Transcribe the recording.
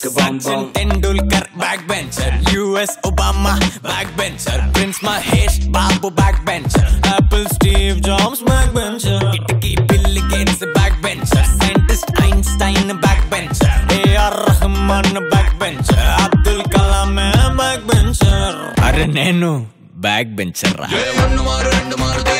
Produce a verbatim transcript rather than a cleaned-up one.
Sachin Tendulkar backbencher, U S Obama backbencher, Prince Mahesh Babu backbencher, Apple Steve Jobs backbencher, Kitty Bill Gates backbencher, Scientist Einstein backbencher, A R Rahman backbencher, Abdul Kalam backbencher. Are nenu backbencher.